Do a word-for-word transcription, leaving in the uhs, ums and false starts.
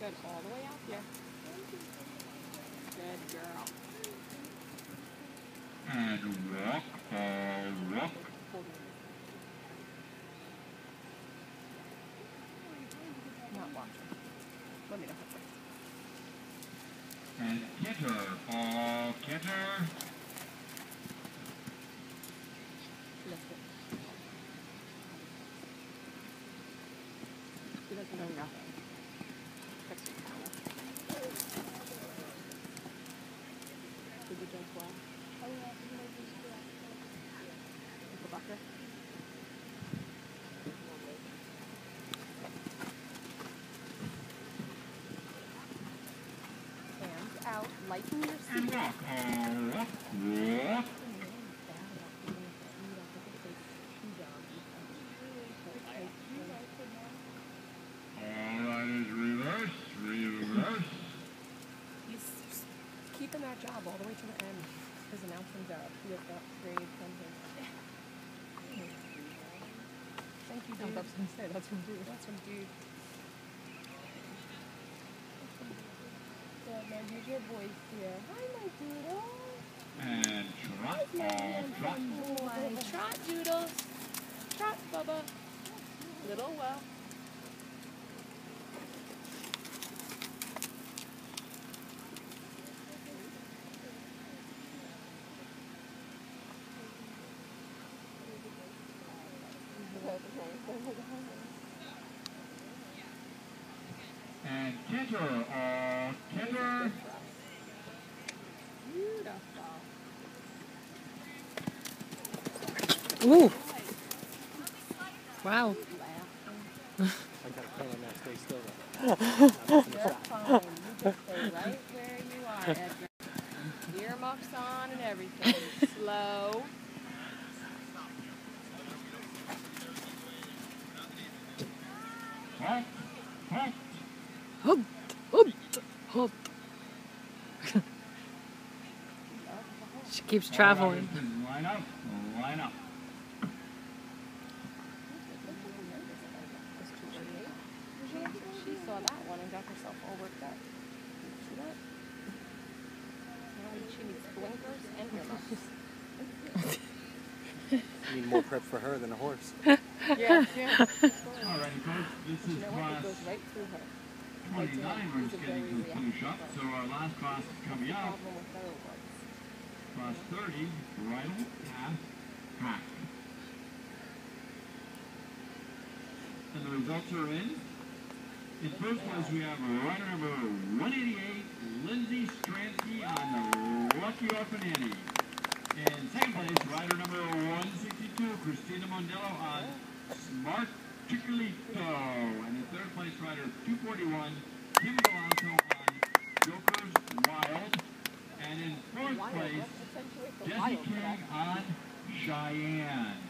Good, all the way out here. Good girl. And walk, uh, walk. Not watching. Let me know. And canter, all canter. Lift it. She doesn't know nothing. Fix your camera. Did you jump well? Oh yeah, go back there. Hands out, lighten your seat. And walk, all walk, walk. He's keeping that job all the way to the end. His announcing job. He has got grade from him. Thank you, dude. I was going to say, that's from dude. That's from dude. Good, now use your voice here. Hi, my doodle. And trot, all trot. Boy. Trot, doodles. Trot, Bubba. Little well. And canter, all canter. Beautiful. Ooh. Wow. I gotta tell him that stay still. You're fine. You just stay right where you are, Edgar. Earmuffs on and everything. Slow. Halt, halt. Hop, hop, hop. She keeps traveling. Line up, line up. She saw that one and got herself all worked up. See that? Now she needs blinkers and earmuffs. Need more prep for her than a horse. Yeah, yeah. All right, folks, this is You know what? It class goes right through her. twenty-nine. We're just getting to the finish up, so our last class is coming up. Problem with her was. Class thirty, bridle, pass, hack. And the results are in. In first place, we have rider number one eighty-eight, Lindsay Stransky on the Lucky Orphan Annie. In second place, rider number one sixty-two, Christina Mondello on Smart Chicholito. And in third place, rider two forty-one, Kim Galanto on Joker's Wild. And in fourth Wild. place, Let's accentuate the Jesse wild. King on Cheyenne.